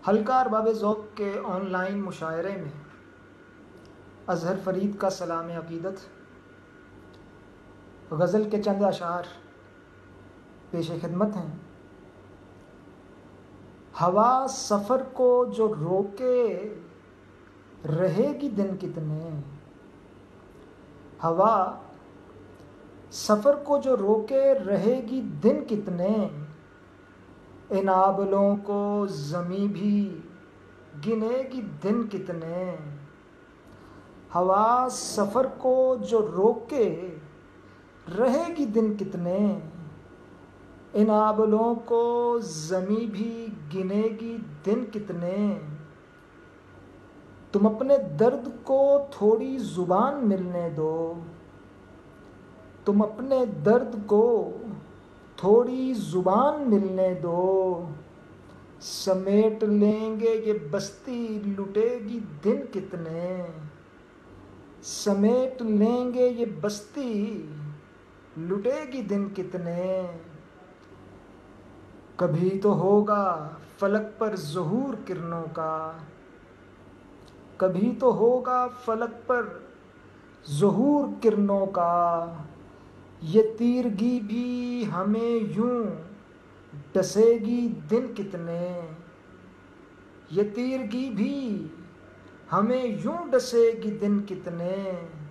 हल्का अरबाब ज़ौक़ के ऑनलाइन मुशायरे में अज़हर फ़रीद का सलाम अक़ीदत। गज़ल के चंद अशार पेश खिदमत हैं। हवा सफ़र को जो रोके रहेगी दिन कितने। हवा सफ़र को जो रोके रहेगी दिन कितने। इन आबलों को ज़मी भी गिनेगी दिन कितने। हवा सफ़र को जो रोके रहेगी दिन कितने। इन आबलों को ज़मी भी गिनेगी दिन कितने। तुम अपने दर्द को थोड़ी ज़ुबान मिलने दो। तुम अपने दर्द को थोड़ी ज़ुबान मिलने दो। समेट लेंगे ये बस्ती लुटेगी दिन कितने। समेट लेंगे ये बस्ती लुटेगी दिन कितने। कभी तो होगा फलक पर ज़हूर किरणों का। कभी तो होगा फलक पर ज़हूर किरणों का। ये तीरगी भी हमें यूं डसेगी दिन कितने। ये तीरगी भी हमें यूं डसेगी दिन कितने।